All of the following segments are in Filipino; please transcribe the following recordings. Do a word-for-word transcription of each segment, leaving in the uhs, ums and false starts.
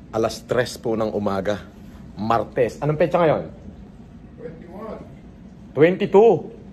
Alas tres po ng umaga. Martes. Anong petsa ngayon? twenty-one. twenty-two.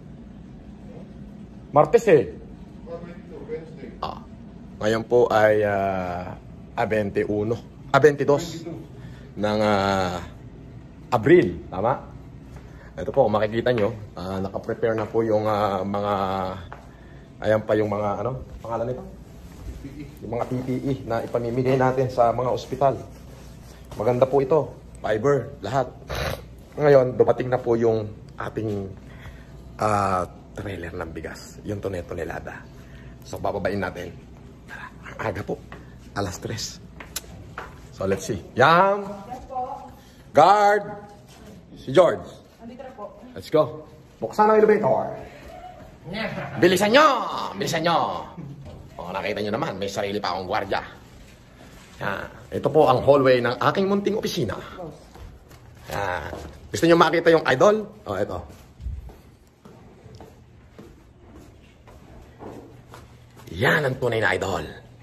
Martes eh. twenty-two, Wednesday. Ah. Ngayon po ay uh, ah, twenty-one. Ah, twenty-two. Ng uh, Abril. Tama? Ito po, kung makikita nyo, uh, nakaprepare na po yung uh, mga, ayan pa yung mga, ano, pangalan nito? Yung mga P P E na ipamimigay natin sa mga ospital. Maganda po ito. Fiber, lahat. Ngayon, dumating na po yung ating uh, trailer ng bigas. Yung tonelada. So, bababain natin. Ang aga po. Alas tres. So, let's see. Yam! Guard! Si George. Let's go. Buksan ang elevator. Bilisan nyo! Bilisan nyo! O, nakita nyo naman, may sarili pa akong gwardya. Yan. Ito po ang hallway ng aking munting opisina. Yan. Gusto nyo makita yung idol? O, ito. Yan ang tunay na idol.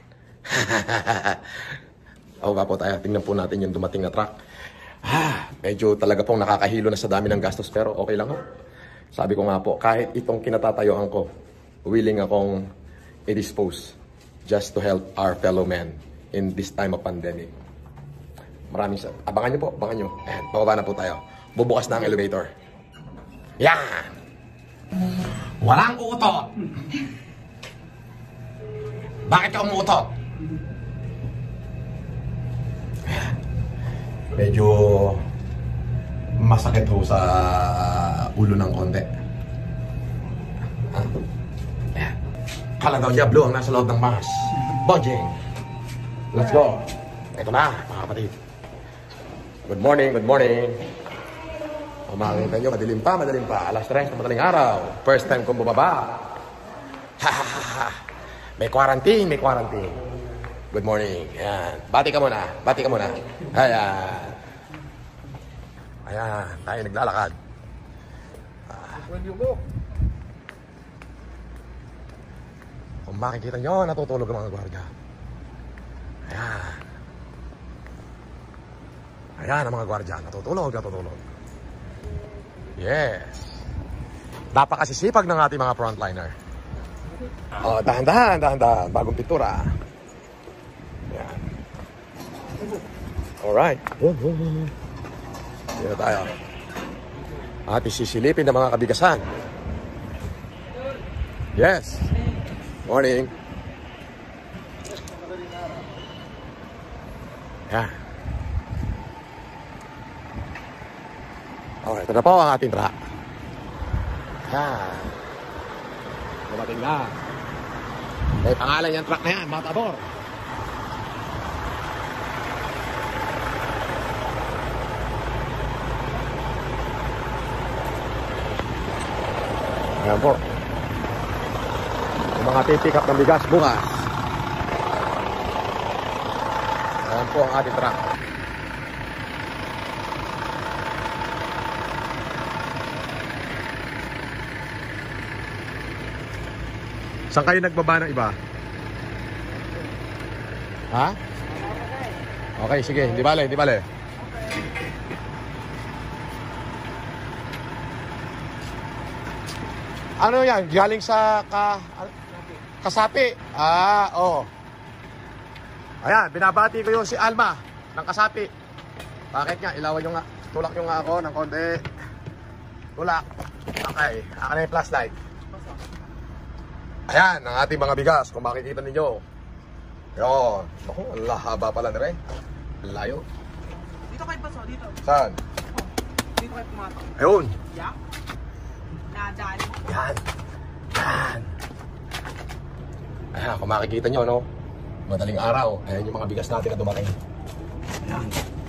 O, ba po tayo. Tingnan po natin yung dumating na truck. Ah, medyo talaga pong nakakahilo na sa dami ng gastos, pero okay lang ho. Sabi ko nga po, kahit itong kinatatayuan ko, willing akong i-dispose just to help our fellow men in this time of pandemic. Maraming sa... Abangan nyo po, abangan nyo. Ayan, bababa na po tayo. Bubukas na ang elevator. Yan! Walang uutot! Bakit ka umuutot? Medyo masakit ho sa ulo ng konti. Ah. Ayan. Kala daw Diablo ang nasa loob ng mas. Bojeng. Let's go. Ito na, mga kapatid. Good morning, good morning. O, makikita nyo, madilim pa, madilim pa. Alas tres na madaling araw. First time kong bumaba. Ha, ha, ha, ha. May quarantine, may quarantine. Good morning. Ayan. Bati ka muna. Bati ka muna. Ayan. Ayan. Tayo naglalakad. Ah. When you go. Kung makikita nyo, natutulog ang mga gwardiya. Ayan. Ayan ang mga gwardiya. Natutulog, natutulog. Yes. Napakasisipag ng ating mga frontliner. Oh, dahan-dahan, dahan-dahan. Bagong pintura. Ayan. Alright. Dito tayo. At isisilipin ng mga kabigasan. Yes. Morning. Ayan. Okay, ito na po ang ating truck. Ayan. Dumating na. May pangalan yung truck na yan, mga tabor. Ayan po. Yung mga pipick up ng bigas bukas. Ayan po ang ating truck. Saan kayo nagbaba ng iba? Ha? Okay, sige. Hindi bale, hindi bale. Ano yan? Galing sa ka... Kasapi. Ah, oo. Oh. Ayan, binabati ko yung si Alma ng Kasapi. Bakit nga? Ilawan nyo nga. Tulak nyo nga ako ng konti. Tulak. Okay. Akin na yung flashlight. Ayan, ang ating mga bigas, kung makikita ninyo. Yun. Naku, ang haba pala na rin. Ang layo. Dito kayo baso, dito. Saan? Dito kayo pumatok. Ayun. Yeah. Nadaan. Yan. Yan. Ayan, kung makikita nyo, no? Madaling araw. Ayan yung mga bigas natin na dumating. Ayan.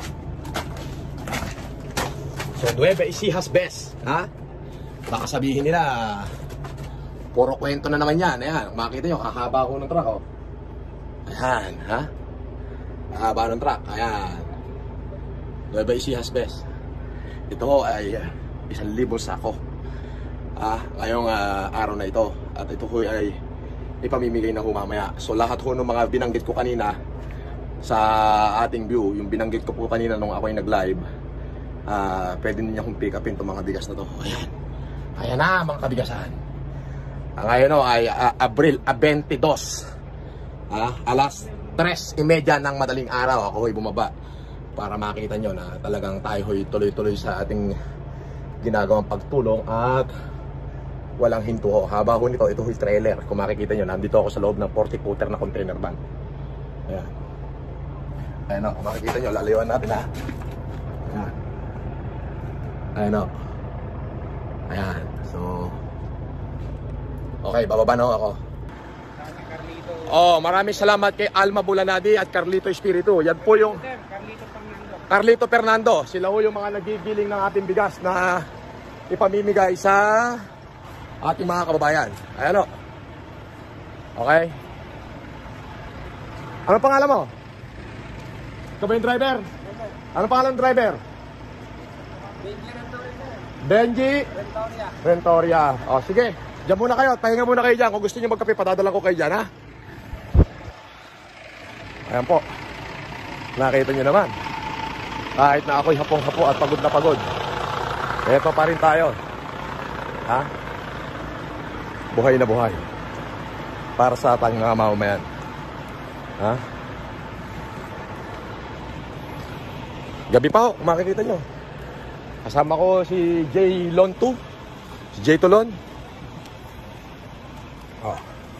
So, Nueva Ecija best. Ha? Baka sabihin nila... Puro kwento na naman yan. Ayan, makikita nyo, kahaba ko ng truck, oh. Ayan, ha? Kahaba ng truck, ayan. Nueva Ecija best. Ito ay uh, isang libo sako. Ah, ngayong uh, araw na ito. At ito ho ay ipamimigay na ho mamaya. So lahat ho ng mga binanggit ko kanina, sa ating view, yung binanggit ko po kanina nung ako'y nag-live, uh, pwede ninyo akong pick upin itong mga bigas na to. Ayan. Ayan na mga kabigasan. Ang ngayon o ay uh, Abril twenty-dos. Ah, alas tres imedya ng madaling araw ako ay bumaba para makita nyo na talagang tayo ho'y tuloy-tuloy sa ating ginagawang pagtulong at walang hinto ho. Haba ho nito, ito ho'y trailer. Kung makikita nyo, nandito ako sa loob ng forty footer na container van. Ayan. Ayan o, kung makikita nyo, lalayuan natin ha. Ayan. Ayan o. Ayan. So, okay, bababa na ho ako. Oh, maraming salamat kay Alma Bulanadi at Carlito Espiritu. Yan po yung Carlito Fernando. Carlito Fernando. Sila ho yung mga nagigiling ng ating bigas na ipamimigay sa ating mga kababayan. Ayan o. Okay. Ano pangalan mo? Ikaw ba yung driver? Ano pangalan ng driver? Benji Rentoria. Benji Rentoria. Rentoria. O sige, diyan muna kayo. Pahinga muna kayo dyan. Kung gusto nyo magkape, padadala ko kayo dyan ha. Ayan po. Nakita nyo naman. Kahit na ako'y hapong-hapo at pagod na pagod, eto pa rin tayo. Ha? Buhay na buhay. Para sa ating mga mamamayan. Ha? Gabi pa ho, makikita nyo. Kasama ko si Jay Lontu. Si Jay Tulon. Oh.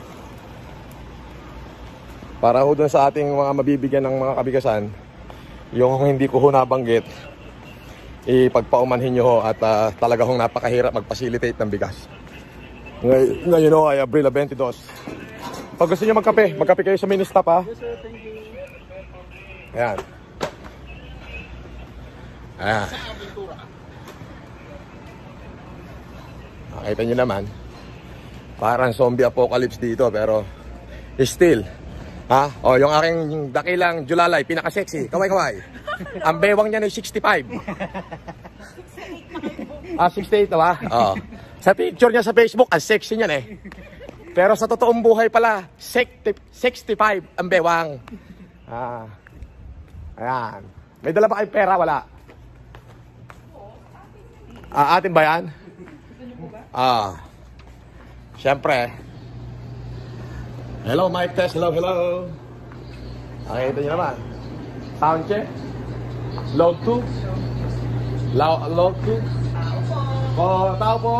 Para ho dun sa ating mga mabibigyan ng mga kabigasan, yung hindi ko ho nabanggit, ipagpaumanhin nyo ho at uh, talaga hong napakahirap mag-facilitate ng bigas. Ngay ngayon ho ay Abril twenty-dos. Pag gusto nyo magkape, magkape kayo sa mini-stop ha. Yes sir, thank you. Ayan. Ayan. Nakita nyo naman, parang zombie apocalypse dito pero still, ha? O, yung aking dakilang Julalay, pinaka-sexy. Kaway-kaway. Ang bewang niya ay sixty-five. Ah, sixty-eight ba? Oo. Sa picture niya sa Facebook, ang sexy niyan eh. Pero sa totoong buhay pala, sixty-five ang bewang. Ah. Ayan. May dala ba kayong pera? Wala. Ah, atin ba yan? Ah. Siyempre. Hello, mic test. Hello, hello. Nakita niyo naman. Sound check. Load two. Load two. Oh, tao po.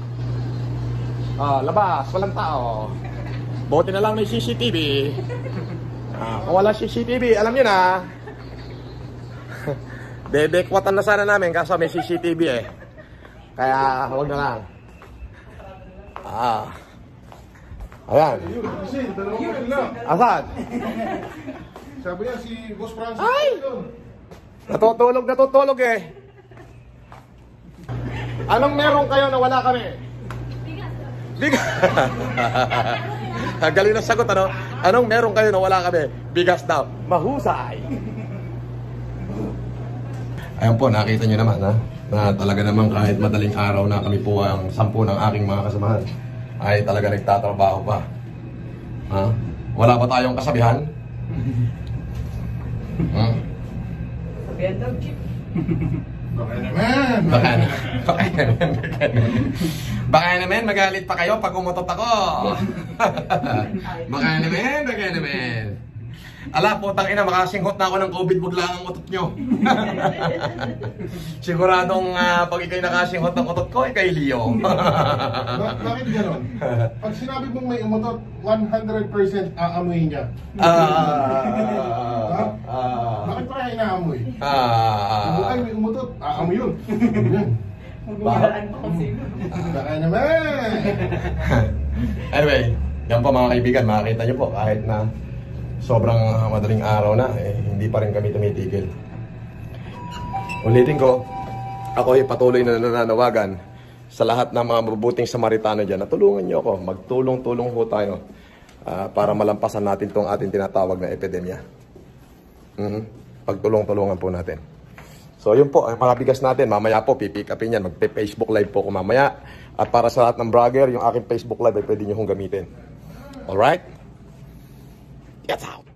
Ah, labas. Walang tao. Buti na lang may C C T V. Ah, kung wala C C T V, alam niyo na. Bebekwatan na sana namin kaso may C C T V eh. Kaya, huwag na lang. Ah. Ayan. Kasi, dalawang kapil na. Asan? Sabi niya si Boss Francis. Ay! Yun. Natutulog, natutulog eh. Anong meron kayo na wala kami? Bigas. Ang galing na sagot, ano? Anong meron kayo na wala kami? Bigas daw. Mahusay. Ayan po, nakita nyo naman, ha? Na talaga naman kahit madaling araw na kami po ang sampu ng aking mga kasamahan ay talaga nagtatrabaho pa. Ha? Wala ba tayong kasabihan? Hmm? Sabihan daw, Chip. Baka naman. Baka naman, baka naman, baka naman. Baka naman, magalit pa kayo pag umutot ako. Baka naman, baka naman. Ala, putang ina, makasinghot na ako ng COVID, wag lang ang utot nyo. Siguradong uh, pag ikay nakasinghot ng utot ko, ikay Leo. Ba- bakit gano'n? Pag sinabi mong may umutot, one hundred percent aamuin niya. Ah, ah, Bakit pa kaya inaamoy? ah, Kung ay may umutot, aamoy yun. Yun. Magbumalaan pa kasi. Baka naman. Anyway, yan po mga kaibigan, makakita nyo po kahit na sobrang uh, madaling araw na, eh, hindi pa rin kami tumitigil. Ulitin ko, ako ay patuloy na nananawagan sa lahat ng mga mabubuting Samaritano dyan na tulungan nyo ako, magtulong-tulong po tayo uh, para malampasan natin itong ating tinatawag na epidemya. Mm-hmm. Pagtulong-tulungan po natin. So yun po, ang mga bigas natin, mamaya po pipick upin yan, magpe-Facebook live po ko mamaya. At para sa lahat ng vlogger, yung aking Facebook live ay pwede nyo kong gamitin. Alright? Get out!